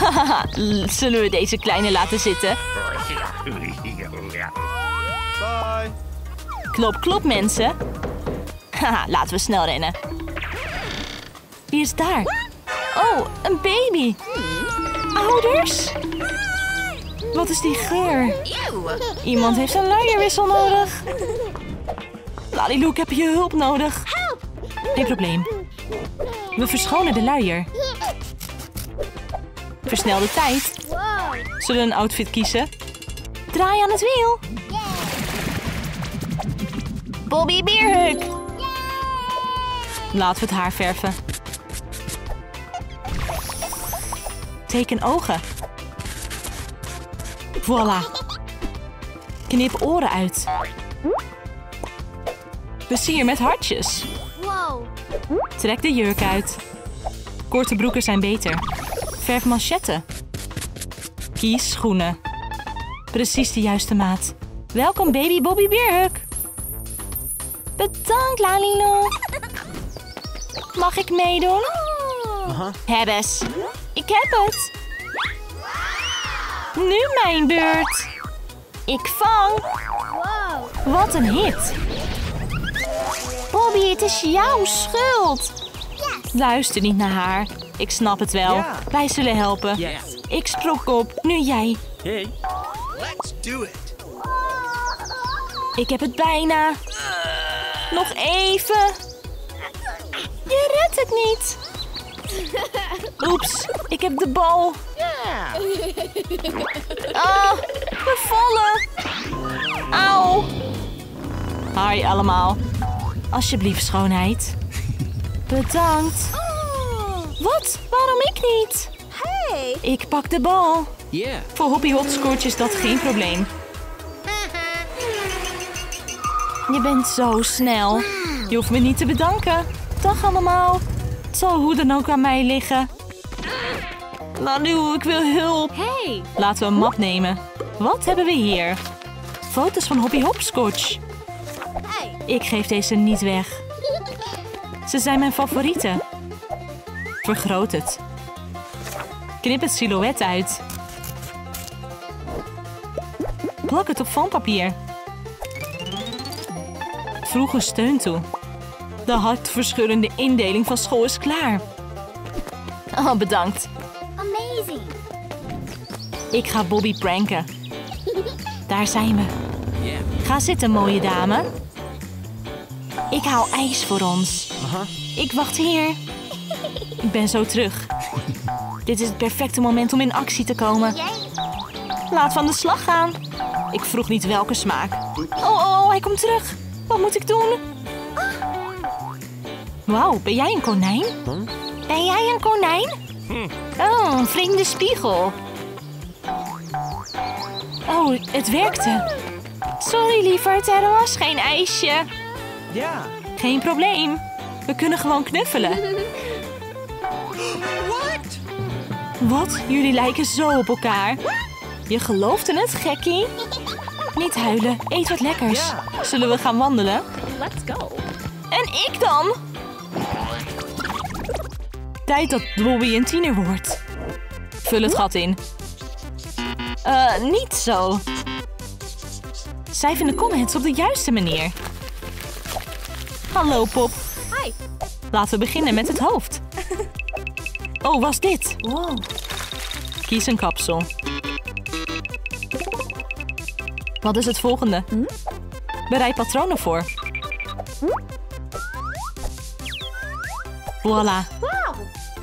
Haha, zullen we deze kleine laten zitten? Bye. Klop, klop, mensen. Haha, laten we snel rennen. Wie is daar? Oh, een baby. Ouders? Wat is die geur? Iemand heeft een luierwissel nodig. Laliloe, ik heb je hulp nodig. Geen probleem. We verschonen de luier. Versnel de tijd. Zullen we een outfit kiezen? Draai aan het wiel. Bobby Beerhug. Laten we het haar verven. Teken ogen. Voilà. Knip oren uit. Versier met hartjes. Trek de jurk uit. Korte broeken zijn beter. Verf manchetten. Kies schoenen. Precies de juiste maat. Welkom baby Bobby Beerhug. Bedankt Laliloe. Mag ik meedoen? Hebbes. Ik heb het. Nu mijn beurt. Ik vang. Wat een hit. Bobby, het is jouw schuld. Luister niet naar haar. Ik snap het wel. Ja. Wij zullen helpen. Yes. Ik sprong op. Nu jij. Hey. Let's do it. Ik heb het bijna. Nog even. Je redt het niet. Oeps, ik heb de bal. Ah, we vallen. Auw. Hi allemaal. Alsjeblieft, schoonheid. Bedankt. Wat? Waarom ik niet? Ik pak de bal. Yeah. Voor Hoppy Hopscotch is dat geen probleem. Je bent zo snel. Je hoeft me niet te bedanken. Dag allemaal. Het zal hoe dan ook aan mij liggen. Laliloe, ik wil hulp. Laten we een map nemen. Wat hebben we hier? Foto's van Hoppy Hopscotch. Ik geef deze niet weg. Ze zijn mijn favorieten. Vergroot het. Knip het silhouet uit. Plak het op foampapier. Voeg een steun toe. De hartverscheurende indeling van school is klaar. Oh, bedankt. Amazing. Ik ga Bobby pranken. Daar zijn we. Ga zitten, mooie dame. Ik haal ijs voor ons. Ik wacht hier. Ik ben zo terug. Dit is het perfecte moment om in actie te komen. Laten we aan de slag gaan. Ik vroeg niet welke smaak. Oh, hij komt terug. Wat moet ik doen? Wauw, ben jij een konijn? Ben jij een konijn? Oh, een vreemde spiegel. Oh, het werkte. Sorry, lieverd, er was geen ijsje. Ja. Geen probleem. We kunnen gewoon knuffelen. Wat? Jullie lijken zo op elkaar. Je geloofde het, gekkie? Niet huilen, eet wat lekkers. Ja. Zullen we gaan wandelen? Let's go. En ik dan? Tijd dat Bobby een tiener wordt. Vul het gat in. Niet zo. Schrijf in de comments op de juiste manier. Hallo, Pop. Hi. Laten we beginnen met het hoofd. Oh, was dit? Wow. Kies een kapsel. Wat is het volgende? Bereid patronen voor. Voilà. Wow.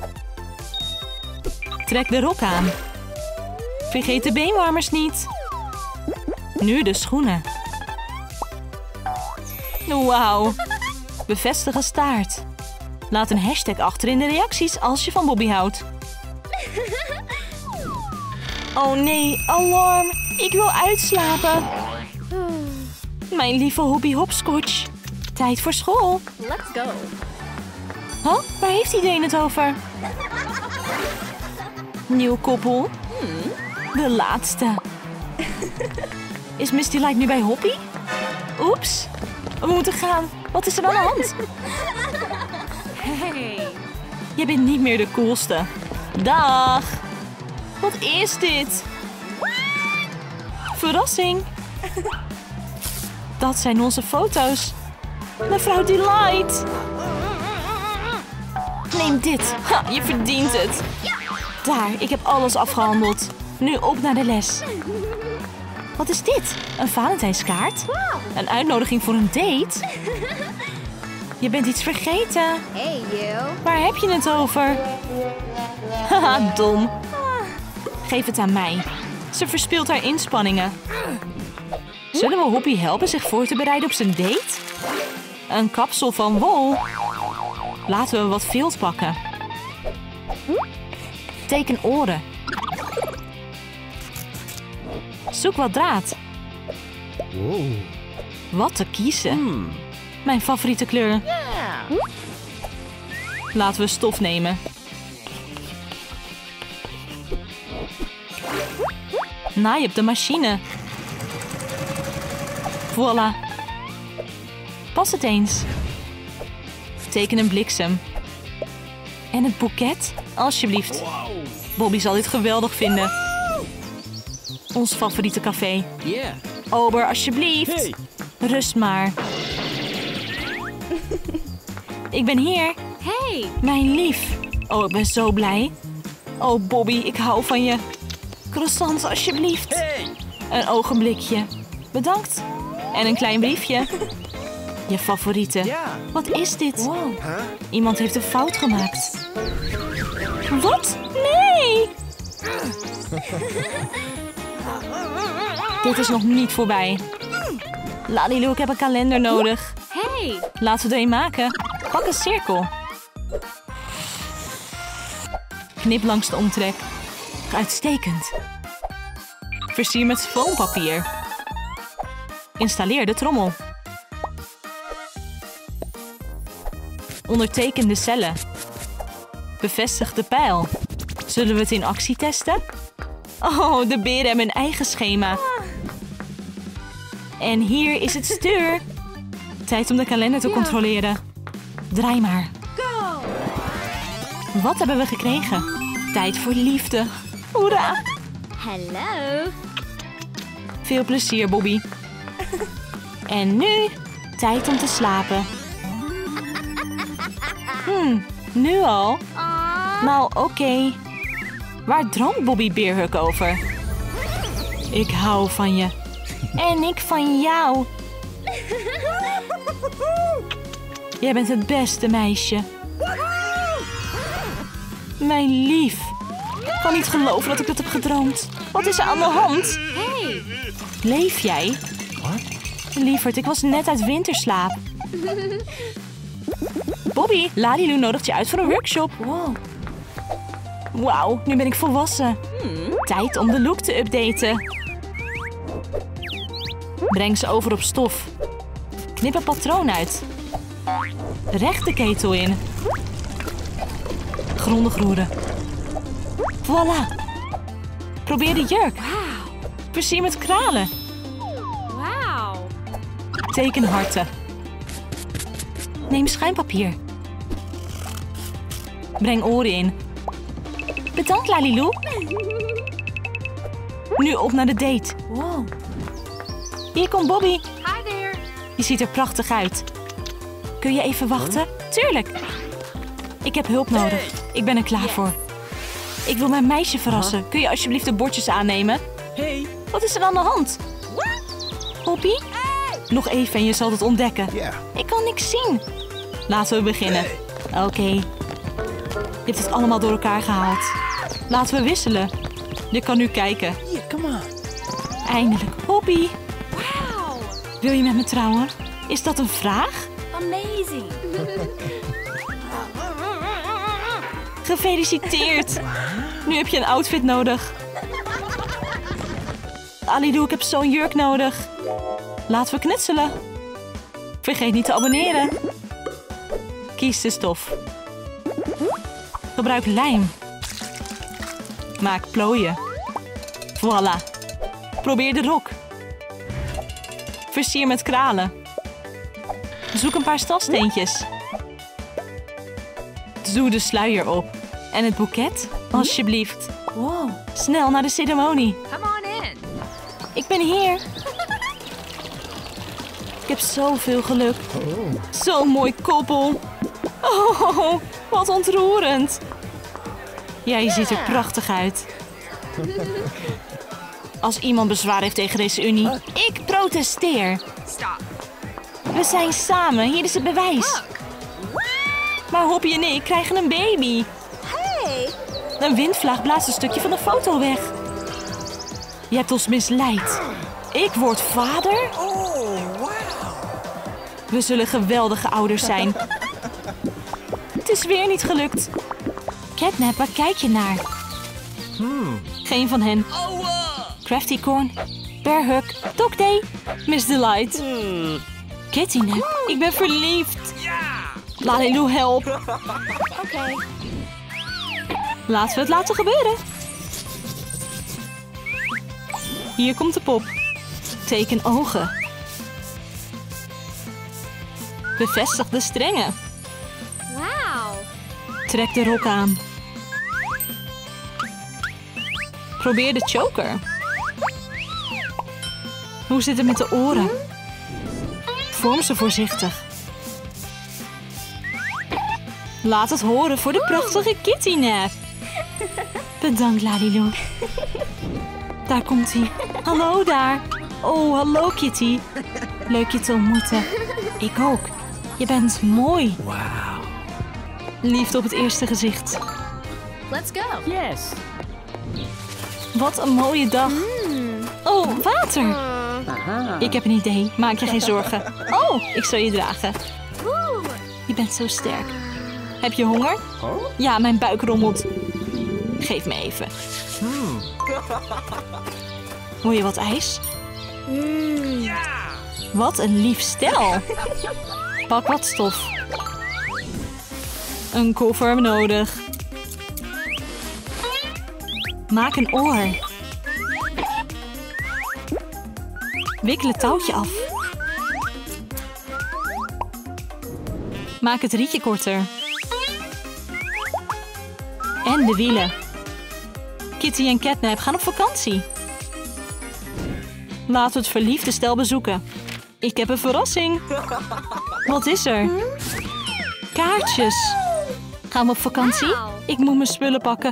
Trek de rok aan. Vergeet de beenwarmers niet. Nu de schoenen. Wauw. Bevestige staart. Laat een hashtag achter in de reacties als je van Bobby houdt. Oh nee, alarm. Ik wil uitslapen. Mijn lieve Hoppy Hopscotch. Tijd voor school. Let's go. Huh? Waar heeft iedereen het over? Nieuw koppel. De laatste. Is Misty Light nu bij Hoppy? Oeps. We moeten gaan. Wat is er aan de hand? Hey. Je bent niet meer de coolste. Dag. Wat is dit? Verrassing. Dat zijn onze foto's. Mevrouw Delight. Neem dit. Ha, je verdient het. Daar, ik heb alles afgehandeld. Nu op naar de les. Wat is dit? Een Valentijnskaart? Een uitnodiging voor een date? Je bent iets vergeten. Hey, you. Waar heb je het over? Haha, dom. Geef het aan mij. Ze verspilt haar inspanningen. Zullen we Hoppy helpen zich voor te bereiden op zijn date? Een kapsel van wol. Laten we wat vilt pakken. Teken oren. Zoek wat draad. Whoa. Wat te kiezen. Mijn favoriete kleur. Laten we stof nemen. Naai op de machine. Voilà. Pas het eens. Teken een bliksem. En het boeket? Alsjeblieft. Bobby zal dit geweldig vinden. Ons favoriete café. Yeah. Ober, alsjeblieft. Hey. Rust maar. Ik ben hier. Hey. Mijn lief. Oh, ik ben zo blij. Oh, Bobby, ik hou van je. Croissants, alsjeblieft. Hey. Een ogenblikje. Bedankt. En een klein briefje. Je favoriete. Ja. Wat is dit? Huh? Iemand heeft een fout gemaakt. Wat? Nee! Dit is nog niet voorbij. Lalilu, ik heb een kalender nodig. Hey. Laten we er een maken. Pak een cirkel. Knip langs de omtrek. Uitstekend. Versier met foampapier. Installeer de trommel. Onderteken de cellen. Bevestig de pijl. Zullen we het in actie testen? Oh, de beren hebben een eigen schema. En hier is het stuur. Tijd om de kalender te controleren. Draai maar. Go. Wat hebben we gekregen? Tijd voor liefde. Hoera! Hello. Veel plezier, Bobby. En nu, tijd om te slapen. Nu al? Aww. Nou, oké. Waar droomt Bobby Bearhug over? Ik hou van je. En ik van jou. Jij bent het beste meisje. Mijn lief. Ik kan niet geloven dat ik dat heb gedroomd. Wat is er aan de hand? Hey. Leef jij? Lieverd, ik was net uit winterslaap. Bobby, Lalilu nodigt je uit voor een workshop. Wauw, nu ben ik volwassen. Tijd om de look te updaten. Breng ze over op stof. Knip een patroon uit. Recht de ketel in. Grondig roeren. Voilà. Probeer de jurk. Versier met kralen. Wow. Teken harten. Neem schuimpapier. Breng oren in. Bedankt, Lalilu. Nu op naar de date. Hier komt Bobby. Hi there. Je ziet er prachtig uit. Kun je even wachten? Tuurlijk. Ik heb hulp nodig. Ik ben er klaar voor. Ik wil mijn meisje verrassen. Kun je alsjeblieft de bordjes aannemen? Hey. Wat is er aan de hand? Bobby? Nog even en je zal het ontdekken. Yeah. Ik kan niks zien. Laten we beginnen. Oké. Je hebt het allemaal door elkaar gehaald. Laten we wisselen. Je kan nu kijken. Yeah, come on. Eindelijk. Bobby, Wow. wil je met me trouwen? Is dat een vraag? Amazing. Gefeliciteerd. Nu heb je een outfit nodig. Lalilu, ik heb zo'n jurk nodig. Laten we knutselen. Vergeet niet te abonneren. Kies de stof. Gebruik lijm. Maak plooien. Voilà. Probeer de rok. Versier met kralen. Zoek een paar stalsteentjes. Doe de sluier op. En het boeket, alsjeblieft. Wow, snel naar de ceremonie. Come on in. Ik ben hier. Ik heb zoveel geluk. Zo'n mooi koppel. Oh, wat ontroerend. Ja, je ziet er prachtig uit. Als iemand bezwaar heeft tegen deze unie, ik protesteer. Stop. We zijn samen, hier is het bewijs. Maar Hoppie en ik krijgen een baby. Hey. Een windvlaag blaast een stukje van de foto weg. Je hebt ons misleid. Ik word vader? We zullen geweldige ouders zijn. Het is weer niet gelukt. Catnap, waar kijk je naar? Geen van hen. Crafty Corn, Bear Hug, Dog Day, Miss Delight. Kitty Nap, ik ben verliefd. Lalilu, help. Okay. Laten we het laten gebeuren. Hier komt de pop. Teken ogen. Bevestig de strengen. Wow. Trek de rok aan. Probeer de choker. Hoe zit het met de oren? Vorm ze voorzichtig. Laat het horen voor de prachtige Kitty Nap. Bedankt, Lalilu. Daar komt hij. Hallo daar. Oh, hallo Kitty. Leuk je te ontmoeten. Ik ook. Je bent mooi. Wow. Liefde op het eerste gezicht. Let's go. Yes. Wat een mooie dag. Oh, water. Aha. Ik heb een idee. Maak je geen zorgen. Oh, ik zal je dragen. Woo. Je bent zo sterk. Heb je honger? Oh? Ja, mijn buik rommelt. Geef me even. Wil je wat ijs? Wat een lief stel. Pak wat stof. Een koffer nodig. Maak een oor. Wikkel het touwtje af. Maak het rietje korter. En de wielen. Kitty en Catnap gaan op vakantie. Laten we het verliefde stel bezoeken. Ik heb een verrassing. Wat is er? Kaartjes. Gaan we op vakantie? Wauw. Ik moet mijn spullen pakken.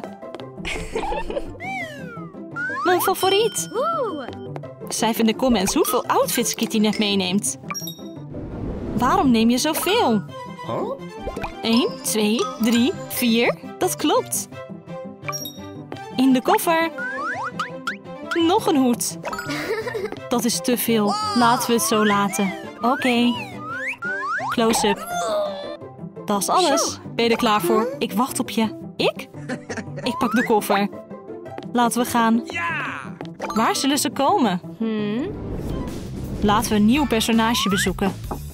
Mijn favoriet. Woo. Schrijf in de comments hoeveel outfits Kitty net meeneemt. Waarom neem je zoveel? 1, 2, 3, 4. Dat klopt. In de koffer. Nog een hoed. Dat is te veel. Laten we het zo laten. Oké. Close-up. Dat is alles. Ben je er klaar voor? Ik wacht op je. Ik? Ik pak de koffer. Laten we gaan. Waar zullen ze komen? Laten we een nieuw personage bezoeken.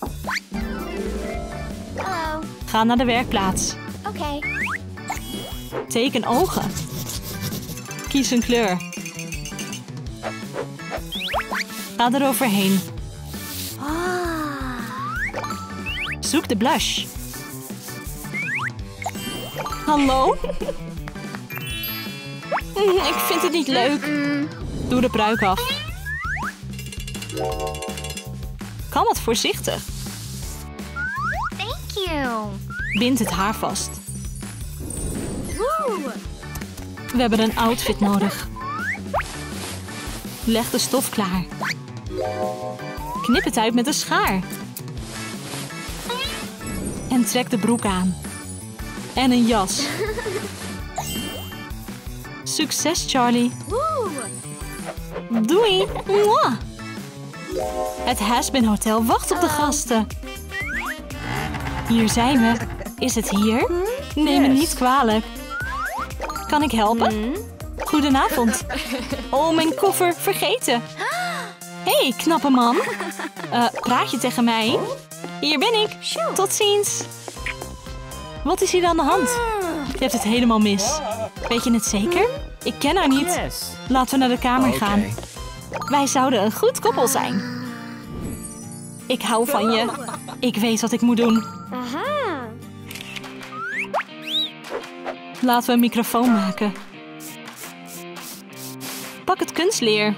Hello. Ga naar de werkplaats. Okay. Teken ogen. Kies een kleur. Ga eroverheen. Zoek de blush. Hallo? Ik vind het niet leuk. Doe de pruik af. Kan het voorzichtig. Thank you. Bind het haar vast. Woo. We hebben een outfit nodig. Leg de stof klaar. Knip het uit met een schaar. En trek de broek aan. En een jas. Succes, Charlie. Woo. Doei. Mwah. Het Has-Been Hotel wacht op de gasten. Hier zijn we. Is het hier? Neem me niet kwalijk. Kan ik helpen? Goedenavond. Oh, mijn koffer. Vergeten. Hey, knappe man. Praat je tegen mij? Hier ben ik. Tot ziens. Wat is hier aan de hand? Je hebt het helemaal mis. Weet je het zeker? Ik ken haar niet. Yes. Laten we naar de kamer gaan. Oké. Wij zouden een goed koppel zijn. Ik hou van je. Ik weet wat ik moet doen. Aha. Laten we een microfoon maken. Pak het kunstleer.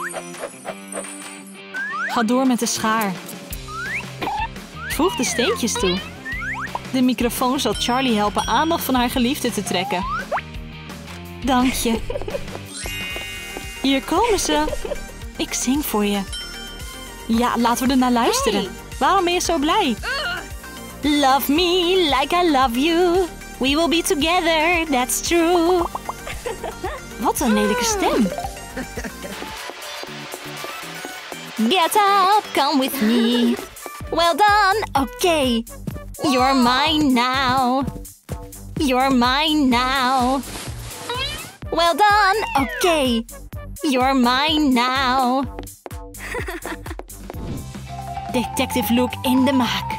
Ga door met de schaar. Voeg de steentjes toe. De microfoon zal Charlie helpen aandacht van haar geliefde te trekken. Dank je. Hier komen ze. Ik zing voor je. Ja, laten we er naar luisteren. Hey. Waarom ben je zo blij? Love me like I love you. We will be together, that's true. Wat een lelijke stem. Get up, come with me. Well done, okay. You're mine now. You're mine now. Well done, okay. You're mine now. Detective Luke in de maak.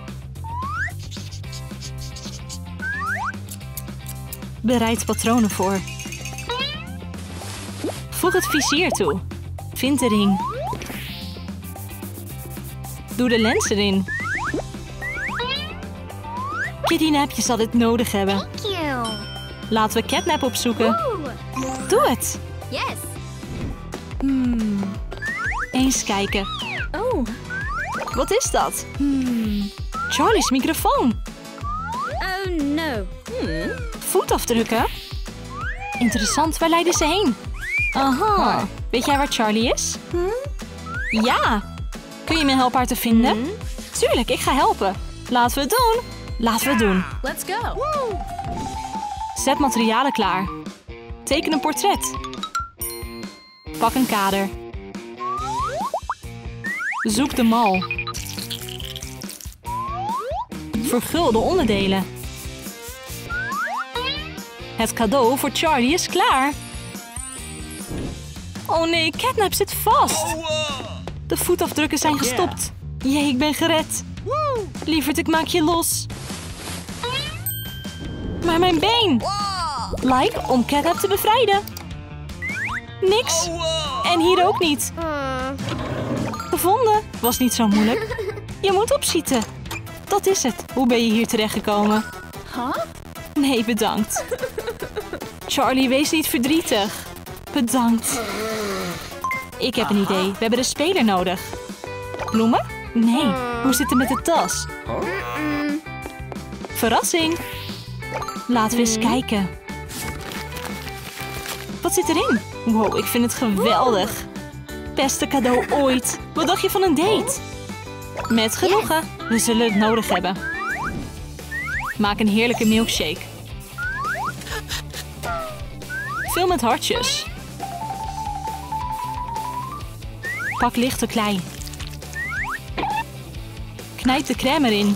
Bereid patronen voor. Voeg het vizier toe. Vind de ring. Doe de lens erin. Kidnap, je zal dit nodig hebben. Thank you. Laten we Catnap opzoeken. Ooh. Doe het. Yes. Eens kijken. Oh. Wat is dat? Charlie's microfoon. Oh no. Voetafdrukken? Interessant, waar leiden ze heen? Aha. Weet jij waar Charlie is? Ja. Kun je me helpen haar te vinden? Tuurlijk, ik ga helpen. Laten we het doen. Laten we het doen. Let's go. Zet materialen klaar. Teken een portret. Pak een kader. Zoek de mal. Vergul de onderdelen. Het cadeau voor Charlie is klaar. Oh nee, Catnap zit vast. De voetafdrukken zijn gestopt. Jee, ik ben gered. Lieverd, ik maak je los. Maar mijn been. Like om Catnap te bevrijden. Niks. En hier ook niet. Gevonden. Was niet zo moeilijk. Je moet opschieten. Dat is het. Hoe ben je hier terechtgekomen? Nee, bedankt. Charlie, wees niet verdrietig. Bedankt. Ik heb een idee. We hebben de speler nodig. Bloemen? Nee. Hoe zit het met de tas? Verrassing. Laten we eens kijken. Wat zit erin? Wow, ik vind het geweldig. Beste cadeau ooit. Wat dacht je van een date? Met genoegen. We zullen het nodig hebben. Maak een heerlijke milkshake. Vul met hartjes. Pak lichte klei. Knijp de crème erin.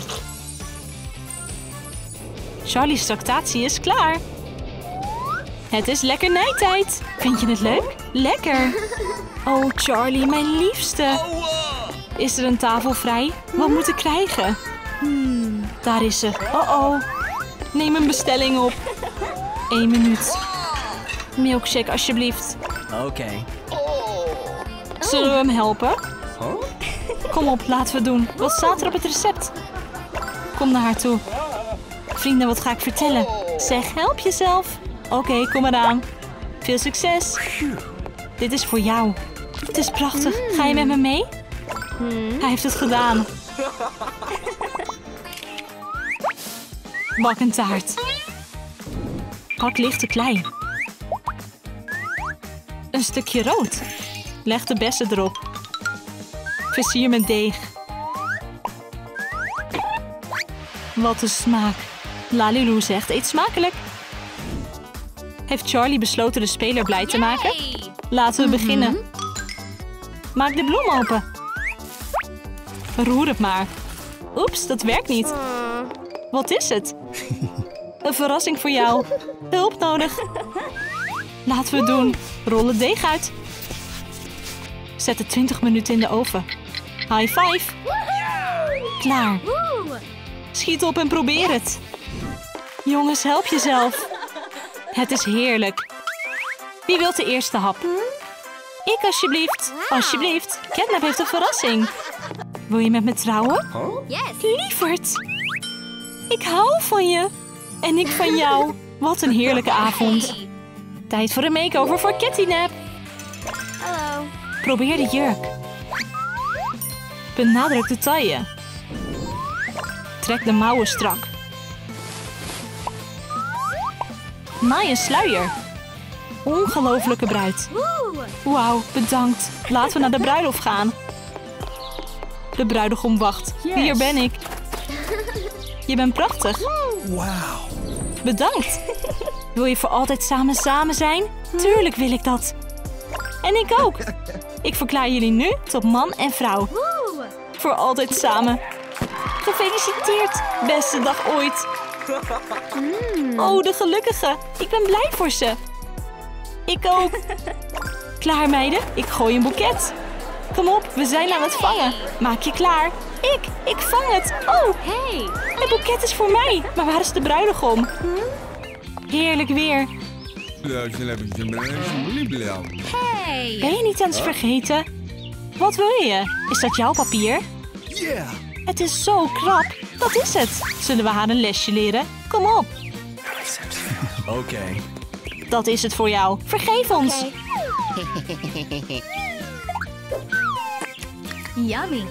Charlie's tractatie is klaar. Het is lekkernijtijd. Vind je het leuk? Lekker. Oh, Charlie, mijn liefste. Is er een tafel vrij? Wat moet ik krijgen? Daar is ze. Oh. Neem een bestelling op. 1 minuut. Milkshake, alsjeblieft. Oké. Zullen we hem helpen? Kom op, laten we het doen. Wat staat er op het recept? Kom naar haar toe. Vrienden, wat ga ik vertellen? Zeg, help jezelf. Oké, kom eraan. Veel succes. Dit is voor jou. Het is prachtig. Ga je met me mee? Hij heeft het gedaan. Bak een taart. Pak lichte klei. Een stukje rood. Leg de bessen erop. Versier met deeg. Wat een smaak. Lalilou zegt, eet smakelijk. Heeft Charlie besloten de speler blij te maken? Laten we beginnen. Maak de bloem open. Roer het maar. Oeps, dat werkt niet. Wat is het? Een verrassing voor jou. Hulp nodig. Laten we het doen. Rol het deeg uit. Zet het 20 minuten in de oven. High five. Klaar. Schiet op en probeer het. Jongens, help jezelf. Het is heerlijk. Wie wil de eerste hap? Ik alsjeblieft. Alsjeblieft. Catnap heeft een verrassing. Wil je met me trouwen? Yes. Lieverd. Ik hou van je. En ik van jou. Wat een heerlijke avond. Tijd voor een makeover voor Catnap. Probeer de jurk. Benadruk de taille. Trek de mouwen strak. Naai een sluier. Ongelofelijke bruid. Wauw, bedankt. Laten we naar de bruiloft gaan. De bruidegom wacht. Yes. Hier ben ik. Je bent prachtig. Wow. Bedankt. Wil je voor altijd samen zijn? Tuurlijk wil ik dat. En ik ook. Ik verklaar jullie nu tot man en vrouw. Voor altijd samen. Gefeliciteerd. Beste dag ooit. Oh, de gelukkige. Ik ben blij voor ze. Ik ook. Klaar, meiden? Ik gooi een boeket. Kom op, we zijn aan het vangen. Maak je klaar. Ik vang het. Oh, Hey. het boeket is voor mij. Maar waar is de bruidegom? Heerlijk weer. Hey. Ben je niet aan het vergeten? Wat wil je? Is dat jouw papier? Yeah. Het is zo krap. Wat is het? Zullen we haar een lesje leren? Kom op. Okay. Dat is het voor jou. Vergeef ons. Yummy.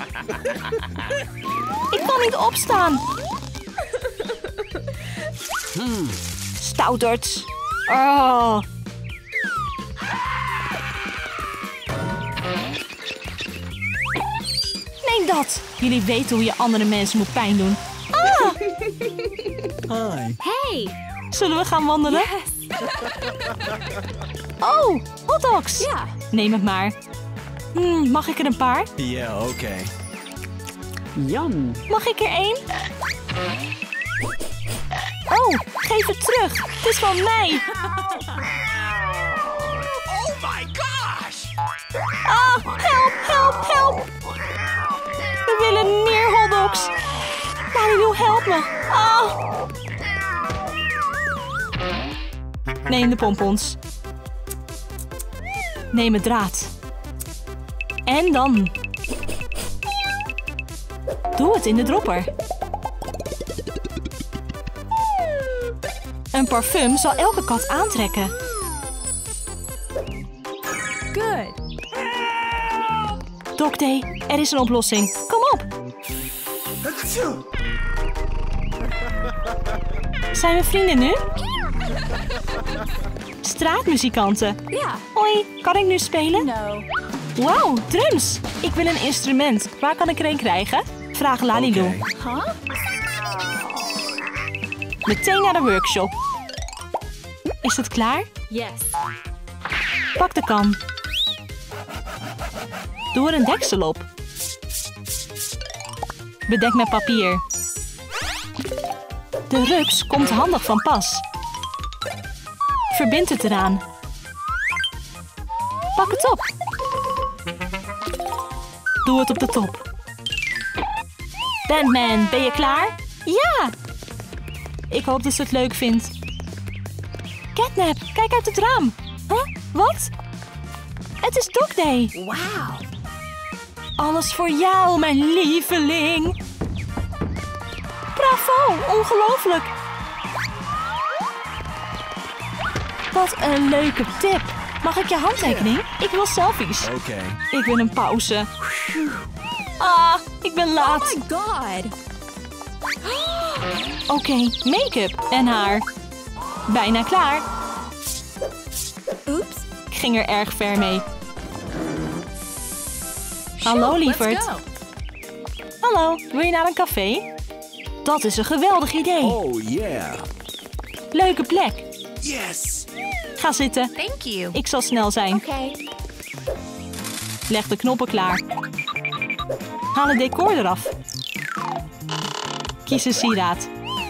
Ik kan niet opstaan. Stouterts. Oh. Neem dat. Jullie weten hoe je andere mensen moet pijn doen. Ah. Hi. Hey. Zullen we gaan wandelen? Oh, hotdogs. Ja. Neem het maar. Mag ik er een paar? Yeah, okay. Yum. Mag ik er één? Oh, geef het terug. Het is van mij. Oh my gosh! Ah, help. We willen meer hotdogs. Lalilu, help me. Ah. Neem de pompons. Neem het draad. En dan. Doe het in de dropper. Een parfum zal elke kat aantrekken. Good. Doc Day, er is een oplossing. Kom op. Zijn we vrienden nu? Straatmuzikanten. Ja. Hoi, kan ik nu spelen? No. Wauw, drums. Ik wil een instrument. Waar kan ik er een krijgen? Vraag Lalilu. Okay. Huh? Meteen naar de workshop. Is het klaar? Yes. Pak de kan. Doe er een deksel op. Bedek met papier. De rups komt handig van pas. Verbind het eraan. Pak het op. Doe het op de top. Bandman, ben je klaar? Ja! Ik hoop dat ze het leuk vindt. Catnap, kijk uit het raam. Huh? Wat? Het is Dog Day. Wow. Alles voor jou, mijn lieveling. Bravo, ongelooflijk. Wat een leuke tip. Mag ik je handtekening? Ik wil selfies. Okay. Ik wil een pauze. Ah, ik ben laat. Oh my god. Oké, make-up en haar. Bijna klaar. Oops. Ik ging er erg ver mee. Hallo, lieverd. Let's go. Hallo, wil je naar een café? Dat is een geweldig idee. Oh yeah. Leuke plek. Yes. Ga zitten. Thank you. Ik zal snel zijn. Okay. Leg de knoppen klaar. Haal het decor eraf. Kies een sieraad.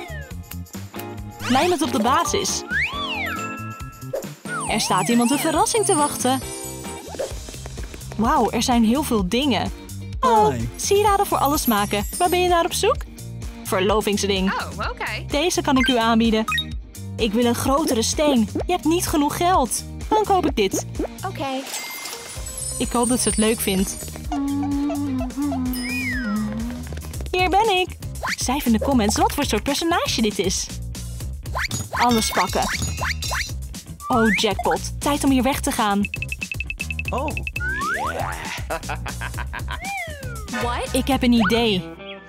Lijm het op de basis. Er staat iemand een verrassing te wachten. Wauw, er zijn heel veel dingen. Oh, Hi. sieraden voor alle smaken. Waar ben je naar op zoek? Verlovingsring. Oh, okay. Deze kan ik u aanbieden. Ik wil een grotere steen. Je hebt niet genoeg geld. Dan koop ik dit. Okay. Ik hoop dat ze het leuk vindt. Hier ben ik. Schrijf in de comments wat voor soort personage dit is. Alles pakken. Oh, jackpot. Tijd om hier weg te gaan. Oh. What? Ik heb een idee.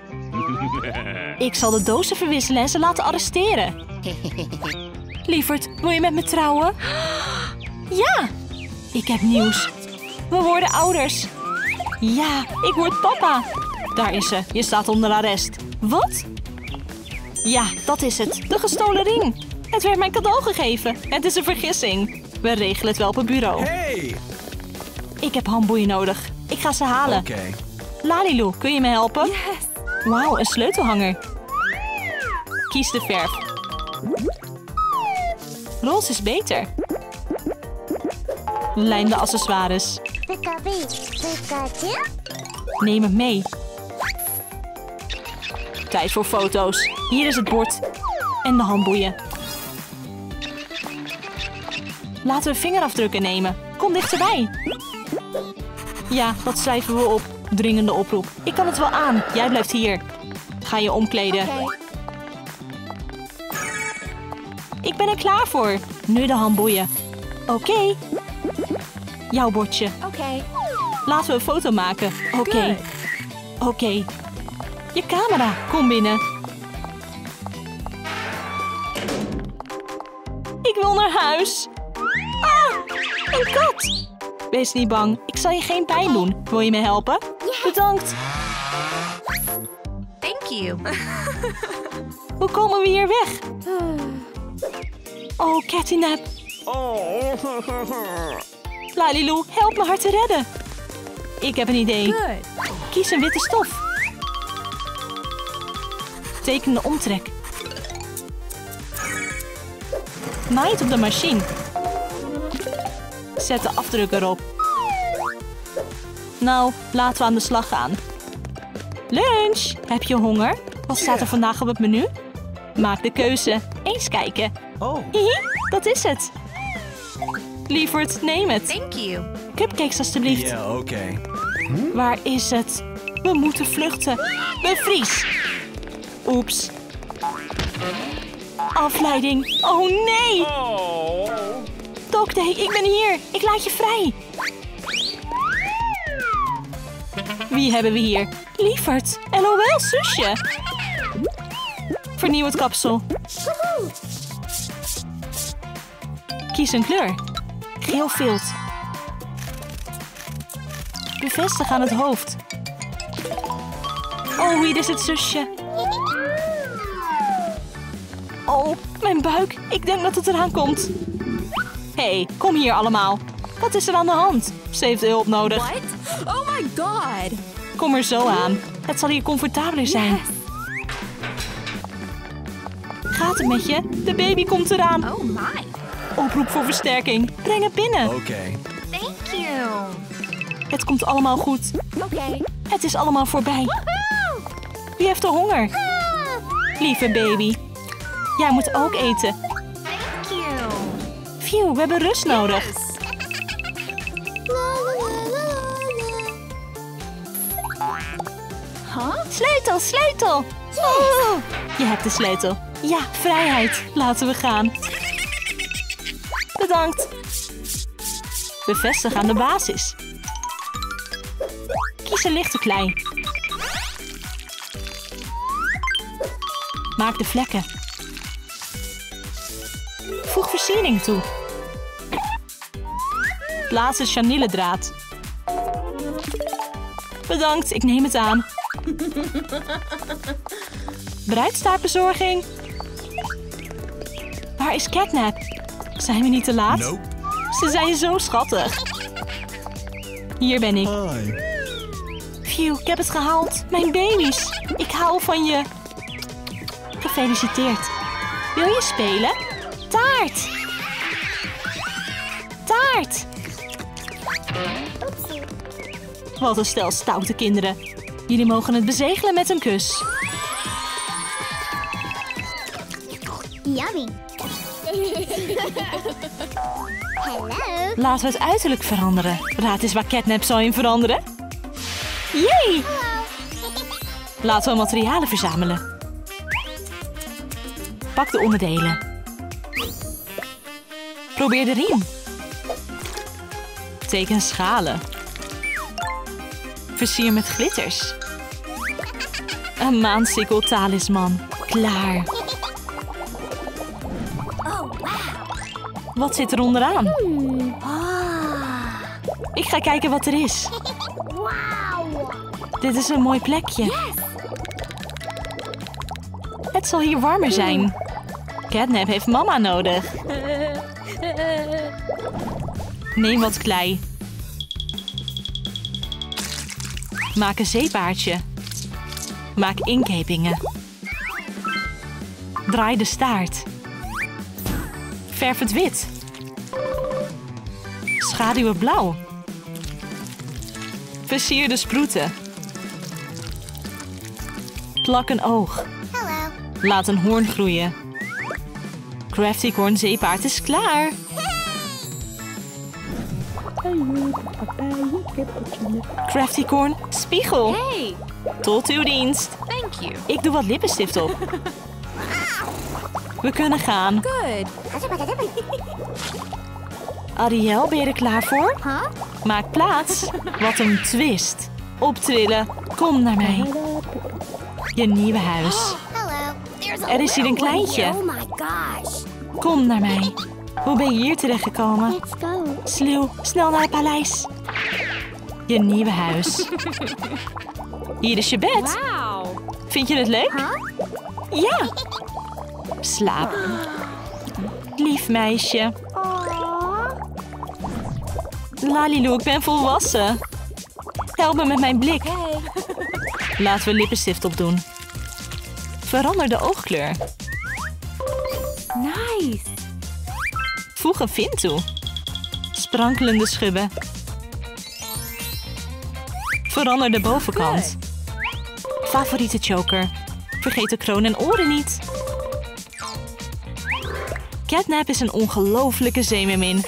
Ik zal de dozen verwisselen en ze laten arresteren. Lieverd, wil je met me trouwen? Ja! Ik heb nieuws. We worden ouders. Ja, ik word papa. Daar is ze. Je staat onder arrest. Wat? Ja, dat is het. De gestolen ring. Het werd mijn cadeau gegeven. Het is een vergissing. We regelen het wel op het bureau. Hey! Ik heb handboeien nodig. Ik ga ze halen. Okay. Lalilu, kun je me helpen? Yes. Wauw, een sleutelhanger. Kies de verf. Roze is beter. Lijm de accessoires. Neem het mee. Tijd voor foto's. Hier is het bord. En de handboeien. Laten we vingerafdrukken nemen. Kom dichterbij. Ja, dat schrijven we op. Dringende oproep. Ik kan het wel aan. Jij blijft hier. Ga je omkleden. Okay. Ik ben er klaar voor. Nu de handboeien. Oké. Jouw bordje. Okay. Laten we een foto maken. Oké. Good. Oké. Je camera. Kom binnen. Ik wil naar huis. Ah, een kat. Wees niet bang. Ik zal je geen pijn doen. Wil je me helpen? Bedankt. Thank you. Hoe komen we hier weg? Oh, Catnap. Lalilu, help me haar te redden. Ik heb een idee. Good. Kies een witte stof. Teken de omtrek. Maai het op de machine. Zet de afdruk erop. Nou, laten we aan de slag gaan. Lunch! Heb je honger? Wat staat er vandaag op het menu? Maak de keuze. Eens kijken. Oh. Hihi, dat is het. Lieverd, neem het. Thank you. Cupcakes alstublieft. Yeah, okay. Waar is het? We moeten vluchten. Bevries. Oeps. Afleiding. Oh nee! Dokter, ik ben hier. Ik laat je vrij. Wie hebben we hier? Lieverd. LOL, zusje. Vernieuw het kapsel. Kies een kleur. Geel vilt. Bevestig aan het hoofd. Oh, hier is het zusje. Oh, mijn buik. Ik denk dat het eraan komt. Hé, kom hier allemaal. Wat is er aan de hand? Ze heeft hulp nodig. What? Oh my god. Kom er zo aan. Het zal hier comfortabeler zijn. Yes. Gaat het met je? De baby komt eraan. Oh my. Oproep voor versterking. Breng het binnen. Okay. Thank you. Het komt allemaal goed. Okay. Het is allemaal voorbij. Woohoo! Wie heeft er honger? Lieve baby. Jij moet ook eten. Thank you. Phew, we hebben rust nodig. Yes. Huh? Sleutel, sleutel. Oh, je hebt de sleutel. Ja, vrijheid. Laten we gaan. Bedankt. Bevestig aan de basis. Kies een lichte klei. Maak de vlekken. Voeg versiering toe. Plaats de chenilledraad. Bedankt, ik neem het aan. Bruidstaartbezorging. Waar is Catnap? Zijn we niet te laat? Nope. Ze zijn zo schattig. Hier ben ik. Hi. Phew, ik heb het gehaald. Mijn baby's. Ik hou van je. Gefeliciteerd. Wil je spelen? Taart. Taart. Wat een stel stoute kinderen. Jullie mogen het bezegelen met een kus. Yummy. Hello. Laten we het uiterlijk veranderen. Raad eens waar Catnap zal in veranderen. Jee! Laten we materialen verzamelen. Pak de onderdelen. Probeer de riem. Teken schalen. Versier met glitters. Een maansikkeltalisman. Klaar. Wat zit er onderaan? Ik ga kijken wat er is. Dit is een mooi plekje. Het zal hier warmer zijn. Catnap heeft mama nodig. Neem wat klei. Maak een zeepaardje. Maak inkepingen. Draai de staart. Verf het wit. Schaduw het blauw. Versier de sproeten. Plak een oog. Hello. Laat een hoorn groeien. Craftycorn zeepaard is klaar. Craftycorn, spiegel. Hey, Tot uw dienst. thank you. Ik doe wat lippenstift op. We kunnen gaan. Good. Ariel, ben je er klaar voor? Huh? Maak plaats. Wat een twist. Optrillen. Kom naar mij. Je nieuwe huis. Hello. There's a Er is hier een little one kleintje. here. Oh my gosh. Kom naar mij. Hoe ben je hier terechtgekomen? Let's go. Sluw, snel naar het paleis. Je nieuwe huis. Hier is je bed. Wow. Vind je het leuk? Huh? Ja. Slaap. Lief meisje. Lalilu, ik ben volwassen. Help me met mijn blik. Hey. Laten we lippenstift opdoen. Verander de oogkleur. Nice. Voeg een vin toe. Sprankelende schubben. Verander de bovenkant. Favoriete choker. Vergeet de kroon en oren niet. Catnap is een ongelofelijke zeemermin.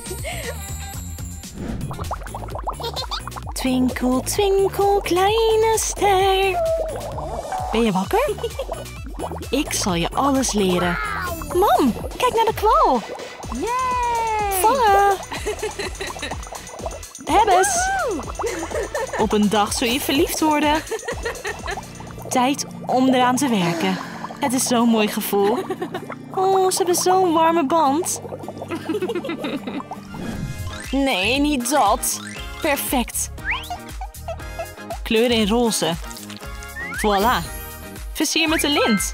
Twinkel, twinkel, kleine ster. Ben je wakker? Ik zal je alles leren. Mam, kijk naar de kwal. Yay. Vangen. Hebbes. Op een dag zul je verliefd worden. Tijd om eraan te werken. Het is zo'n mooi gevoel. Oh, ze hebben zo'n warme band. Nee, niet dat. Perfect. Kleur in roze. Voilà. Versier met de lint.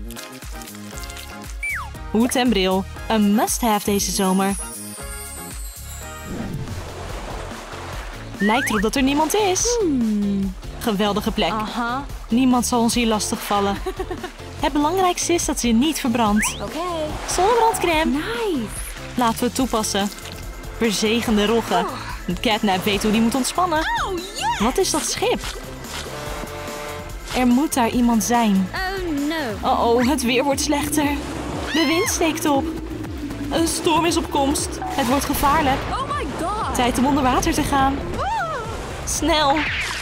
Hoed en bril. Een must-have deze zomer. Lijkt erop dat er niemand is. Geweldige plek. Aha. Niemand zal ons hier lastigvallen. Het belangrijkste is dat ze je niet verbrandt. Okay. Zonnebrandcrème. Nice. Laten we het toepassen. Verzegende roggen. Catnap weet hoe die moet ontspannen. Oh yeah. Wat is dat schip? Er moet daar iemand zijn. Oh no. Oh, het weer wordt slechter. De wind steekt op. Een storm is op komst. Het wordt gevaarlijk. Oh my god. Tijd om onder water te gaan. Snel.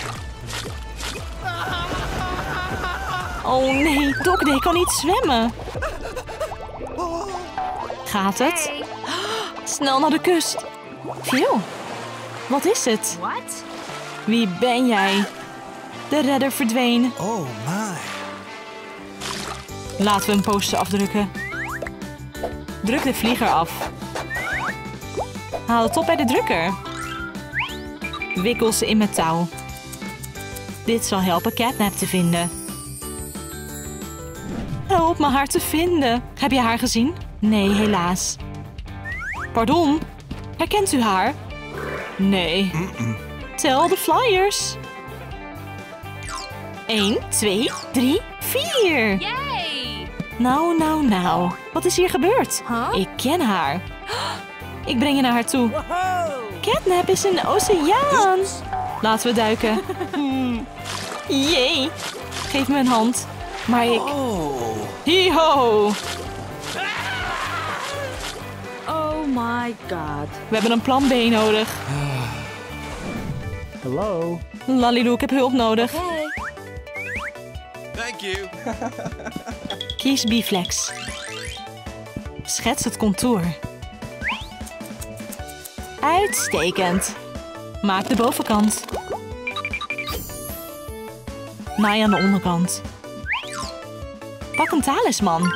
Oh nee, Doc Day kan niet zwemmen. Gaat het? Hey. Snel naar de kust. Phil, wat is het? What? Wie ben jij? De redder verdween. Oh my. Laten we een poster afdrukken. Druk de vlieger af. Haal het op bij de drukker. Wikkel ze in met touw. Dit zal helpen Catnap te vinden. Help me haar te vinden. Heb je haar gezien? Nee, helaas. Pardon? Herkent u haar? Nee. Tel de flyers. 1, 2, 3, 4. Yay. Nou. Wat is hier gebeurd? Huh? Ik ken haar. Ik breng je naar haar toe. Catnap is in de oceaan. Laten we duiken. Jee. Geef me een hand. Maar ik... Oh. Hi-ho. Oh my god. We hebben een plan B nodig. Hello. Lalilu, ik heb hulp nodig. Hey. Thank you. Kies Biflex. Schets het contour. Uitstekend. Maak de bovenkant. Naai aan de onderkant. Pak een talisman.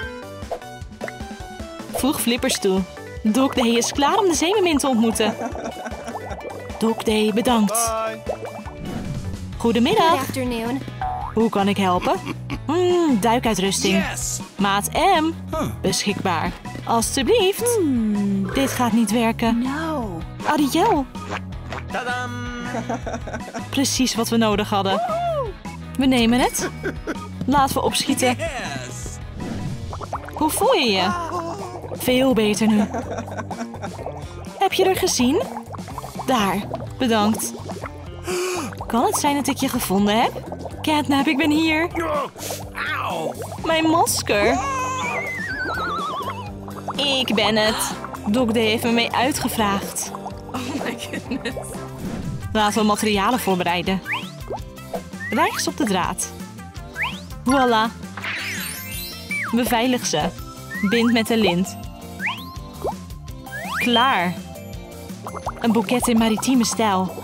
Voeg flippers toe. Doc Day is klaar om de zeemermin te ontmoeten. Doc Day, bedankt. Bye. Good Goedemiddag. afternoon. Hoe kan ik helpen? Duikuitrusting. Yes. Maat M. Beschikbaar. Alsjeblieft. Dit gaat niet werken. No. Ariel. Ta-dam. Precies wat we nodig hadden. We nemen het. Laten we opschieten. Yes. Hoe voel je je? Veel beter nu. Heb je er gezien? Daar, bedankt. Kan het zijn dat ik je gevonden heb? Catnap, ik ben hier. Auw. Mijn masker. Ik ben het. Doc Day heeft me mee uitgevraagd. Oh my goodness. Laten we materialen voorbereiden. Rechts op de draad. Voilà. Beveilig ze. Bind met een lint. Klaar. Een boeket in maritieme stijl.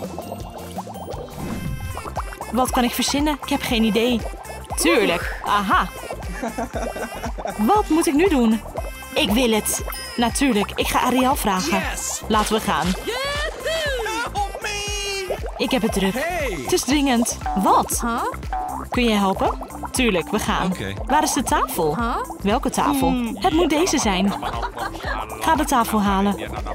Wat kan ik verzinnen? Ik heb geen idee. Tuurlijk. Aha. Wat moet ik nu doen? Ik wil het. Natuurlijk, ik ga Ariel vragen. Yes. Laten we gaan. Help me. Ik heb het druk. Hey. Het is dringend. Wat? Huh? Kun je helpen? Tuurlijk, we gaan. Oké. Waar is de tafel? Huh? Welke tafel? Het moet deze zijn. Ga de tafel halen.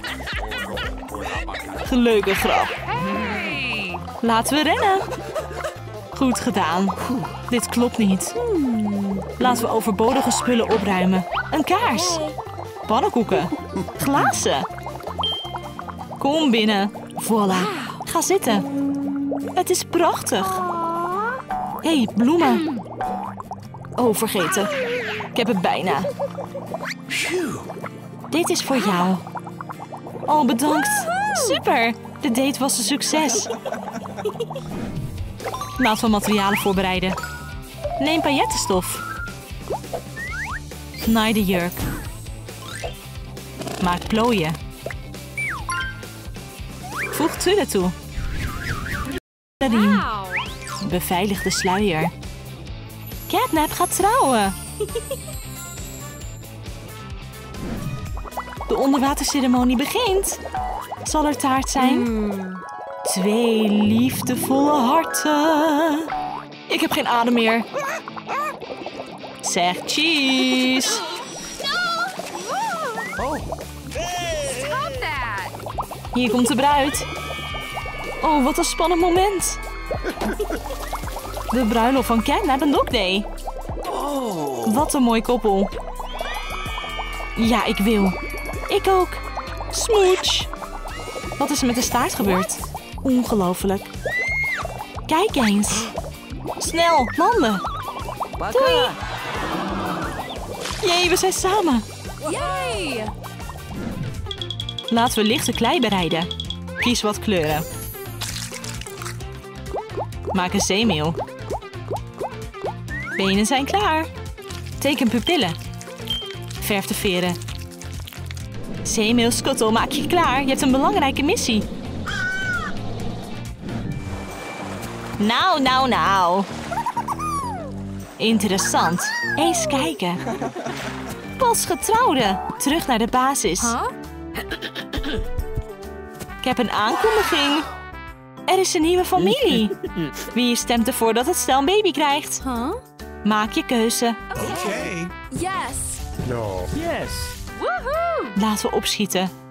Leuke grap. Laten we rennen. Goed gedaan. Dit klopt niet. Laten we overbodige spullen opruimen. Een kaars. Pannenkoeken. Glazen. Kom binnen. Voilà. Ga zitten. Het is prachtig. Hé, bloemen. Oh, vergeten. Ik heb het bijna. Dit is voor jou. Oh, bedankt. Super. De date was een succes. Laten we materialen voorbereiden. Neem paillettenstof. Naai de jurk. Maak plooien. Voeg tullen toe. De riem. Wow. Beveilig de sluier. Catnap gaat trouwen. De onderwaterceremonie begint. Zal er taart zijn? 2 liefdevolle harten. Ik heb geen adem meer. Zeg cheese. Stop that. Hier komt de bruid. Oh, wat een spannend moment. De bruiloft van Catnap en Doc Day. Wat een mooi koppel. Ja, ik wil. Ik ook. Smooch. Wat is er met de staart gebeurd? Ongelooflijk. Kijk eens. Snel, landen. Doei. Jee, we zijn samen. Yay. Laten we lichte klei bereiden. Kies wat kleuren. Maak een zeemeel. Benen zijn klaar. Teken pupillen. Verf de veren. Zeemeel Scuttle, maak je klaar. Je hebt een belangrijke missie. Nou. Interessant. Eens kijken. Pas getrouwde. Terug naar de basis. Huh? Ik heb een aankondiging. Er is een nieuwe familie. Wie stemt ervoor dat het stel een baby krijgt? Huh? Maak je keuze. Okay. Yes. Yes. Woohoo. Laten we opschieten.